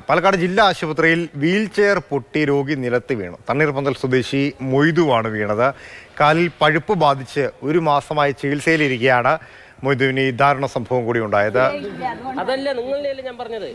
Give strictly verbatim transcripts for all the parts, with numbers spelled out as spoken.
പാലക്കാട് ജില്ലാ ആശുപത്രിയിൽ wheel chair പൊട്ടി രോഗി നിലത്ത് വീണു. തണ്ണീർപന്തൽ സ്വദേശി മൊയ്തുവാണ് വീണത്. കാലിൽ പഴുപ്പ് ബാധിച്ച് ഒരു മാസമായി ചികിത്സയിലിരിക്കുകയാണ്. മൊയ്തുവിന് ഈ ദാരുണ സംഭവം കൂടി ഉണ്ടായത്. അതല്ല നിങ്ങളുടെ ഞാൻ പറഞ്ഞത്.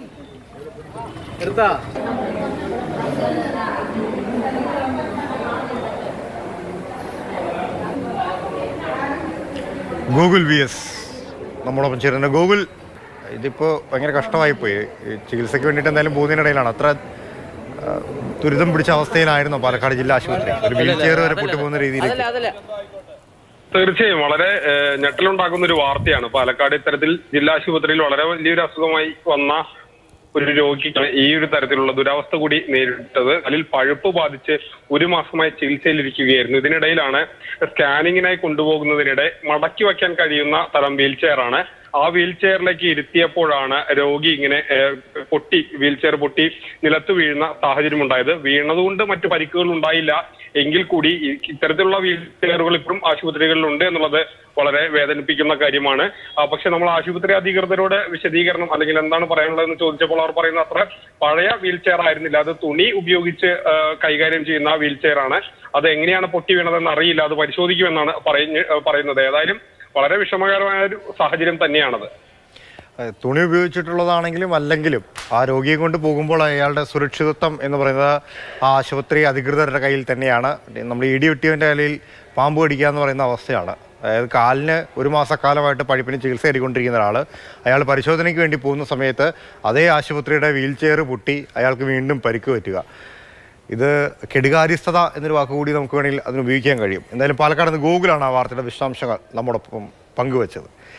ഗൂഗിൾ വി എസ് നമ്മളൊപ്പം ചേരുന്നത്. ഗൂഗിൾ, ഇതിപ്പോൾ ഭയങ്കര കഷ്ടമായിപ്പോയി. ചികിത്സയ്ക്ക് വേണ്ടിയിട്ട് എന്തായാലും പോകുന്നതിനിടയിലാണ് അത്ര ദുരിതം പിടിച്ച അവസ്ഥയിലായിരുന്നു പാലക്കാട് ജില്ലാ ആശുപത്രി. ഒരു വീൽ ചെയർ വരെ പൊട്ടി പോകുന്ന രീതിയിലേക്ക്. തീർച്ചയായും വളരെ ഞെട്ടലുണ്ടാക്കുന്ന ഒരു വാർത്തയാണ്. പാലക്കാട് ഇത്തരത്തിൽ ജില്ലാ ആശുപത്രിയിൽ വളരെ വലിയൊരു അസുഖമായി വന്ന ഒരു രോഗിക്ക് ഈ ഒരു തരത്തിലുള്ള ദുരവസ്ഥ കൂടി നേരിട്ടത്. അതിൽ പഴുപ്പ് ബാധിച്ച് ഒരു മാസമായി ചികിത്സയിലിരിക്കുകയായിരുന്നു. ഇതിനിടയിലാണ് സ്കാനിങ്ങിനായി കൊണ്ടുപോകുന്നതിനിടെ മടക്കി വയ്ക്കാൻ കഴിയുന്ന തരം വീൽ ചെയറാണ്. ആ വീൽ ചെയറിലേക്ക് ഇരുത്തിയപ്പോഴാണ് രോഗി ഇങ്ങനെ പൊട്ടി വീൽ ചെയർ പൊട്ടി നിലത്ത് വീഴുന്ന സാഹചര്യം ഉണ്ടായത്. വീണതുകൊണ്ട് മറ്റു പരിക്കുകൾ ഉണ്ടായില്ല എങ്കിൽ കൂടി ഇത്തരത്തിലുള്ള വീൽ ചെയറുകൾ ഇപ്പോഴും ആശുപത്രികളിലുണ്ട് എന്നുള്ളത് വളരെ വേദനിപ്പിക്കുന്ന കാര്യമാണ്. പക്ഷെ നമ്മൾ ആശുപത്രി അധികൃതരോട് വിശദീകരണം അല്ലെങ്കിൽ എന്താണ് പറയാനുള്ളതെന്ന് ചോദിച്ചപ്പോൾ അവർ പറയുന്ന അത്ര പഴയ വീൽ ചെയർ ആയിരുന്നില്ല. അത് തുണി ഉപയോഗിച്ച് കൈകാര്യം ചെയ്യുന്ന വീൽ ചെയർ ആണ്. അത് എങ്ങനെയാണ് പൊട്ടി വീണതെന്ന് അറിയില്ല. അത് പരിശോധിക്കുമെന്നാണ് പറയുന്നത്. ഏതായാലും വളരെ വിഷമകരമായ ഒരു സാഹചര്യം തന്നെയാണത്. തുണി ഉപയോഗിച്ചിട്ടുള്ളതാണെങ്കിലും അല്ലെങ്കിലും ആ രോഗിയെ കൊണ്ട് പോകുമ്പോൾ അയാളുടെ സുരക്ഷിതത്വം എന്ന് പറയുന്നത് ആ ആശുപത്രി അധികൃതരുടെ കയ്യിൽ തന്നെയാണ്. നമ്മൾ ഇടി വെട്ടിയവൻ്റെ കയ്യിൽ പാമ്പ് കടിക്കുക എന്ന് പറയുന്ന അവസ്ഥയാണ്. അതായത് കാലിന് ഒരു മാസക്കാലമായിട്ട് പഴുപ്പിന് ചികിത്സ എടുക്കൊണ്ടിരിക്കുന്ന ഒരാൾ അയാൾ പരിശോധനയ്ക്ക് വേണ്ടി പോകുന്ന സമയത്ത് അതേ ആശുപത്രിയുടെ വീൽ ചെയർ പൊട്ടി അയാൾക്ക് വീണ്ടും പരിക്ക് പറ്റുക. ഇത് കെടുകാര്യസ്ഥത എന്നൊരു വാക്കുകൂടി നമുക്ക് വേണമെങ്കിൽ അതിന് ഉപയോഗിക്കാൻ കഴിയും. എന്തായാലും പാലക്കാട് നിന്ന് ഗൂഗിളാണ് ആ വാർത്തയുടെ വിശദാംശങ്ങൾ നമ്മോടൊപ്പം പങ്കുവച്ചത്.